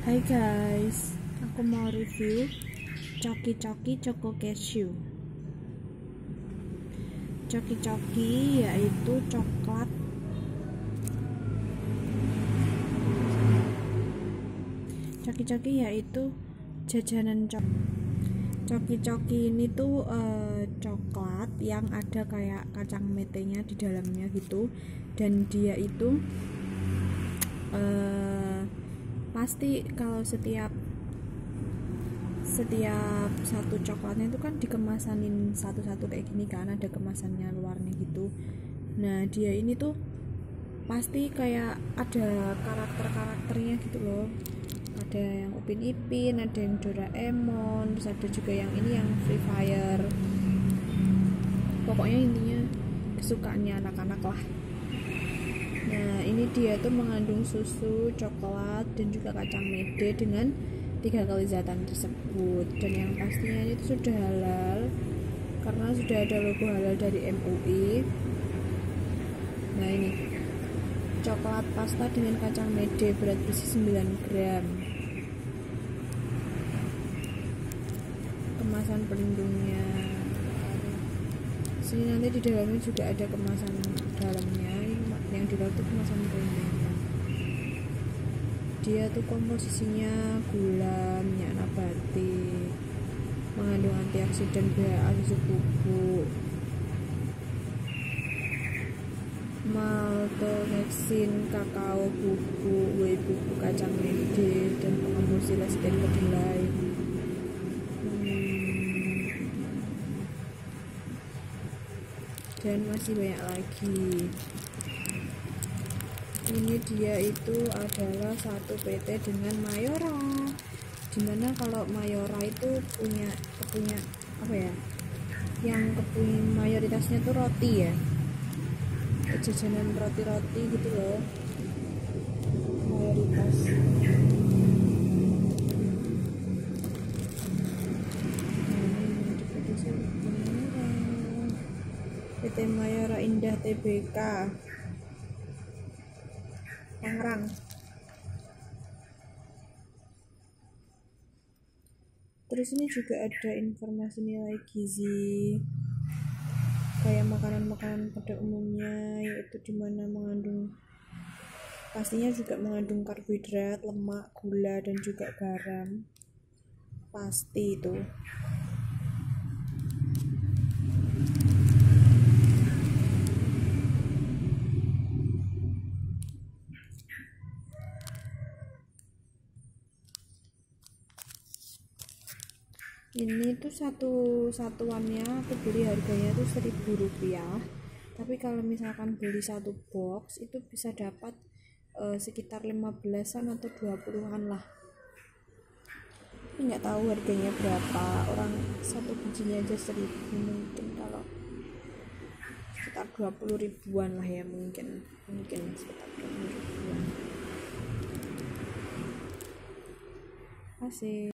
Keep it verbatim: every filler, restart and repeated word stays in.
Hai guys, aku mau review Choki Choki Choco Cashew. Choki Choki yaitu coklat Choki Choki yaitu jajanan cok Choki Choki ini tuh uh, coklat yang ada kayak kacang metenya di dalamnya gitu, dan dia itu uh, pasti kalau setiap setiap satu coklatnya itu kan dikemasanin satu-satu kayak gini kan, ada kemasannya luarnya gitu. Nah dia ini tuh pasti kayak ada karakter-karakternya gitu loh, ada yang Upin Ipin, ada yang Doraemon, terus ada juga yang ini yang Free Fire. Pokoknya intinya kesukaannya anak-anak lah. Nah ini dia tuh mengandung susu, coklat, dan juga kacang mede dengan tiga kali zatan tersebut, dan yang pastinya itu sudah halal karena sudah ada logo halal dari M U I. Nah ini coklat pasta dengan kacang mede, berat besi sembilan gram, kemasan pelindungnya. Sini nanti di dalamnya juga ada kemasan dalamnya, yang di dalam itu kemasan pelindungnya. Dia tuh komposisinya gula, minyak nabati, mengandung antioksidan, B H A, susu bubuk, maltodextrin, kakao bubuk, whey bubuk, kacang mede, dan pengembus lecithin kedelai. Hmm. Dan masih banyak lagi. Ini dia itu adalah satu P T dengan Mayora, dimana kalau Mayora itu punya punya apa ya, yang kepunya mayoritasnya tuh roti ya, jajanan roti-roti gitu loh, mayoritas. P T Mayora Indah T B K Tangerang. Terus ini juga ada informasi nilai gizi kayak makanan-makanan pada umumnya, yaitu dimana mengandung, pastinya juga mengandung karbohidrat, lemak, gula, dan juga garam, pasti itu. Ini tuh satu satuannya aku beli harganya tuh seribu rupiah, tapi kalau misalkan beli satu box itu bisa dapat uh, sekitar lima belasan atau dua puluhan lah. Tapi nggak tahu harganya berapa, orang satu bijinya aja seribu, mungkin kalau sekitar dua puluh ribuan lah ya, mungkin mungkin sekitar dua puluh ribuan. Asik.